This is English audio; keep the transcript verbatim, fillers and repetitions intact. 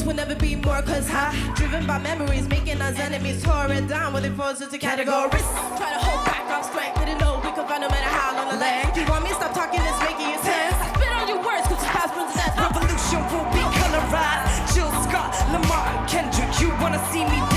will never be more, cause high. Driven by memories, making us enemies. Tore it down when it falls into categories. Try to hold back our strength, didn't know we could find no matter how long the length. You want me to stop talking, it's making you sense. Spit on your words, cause it's past brings that. Revolution will be colorized. Jill Scott, Lamar, Kendrick, you wanna see me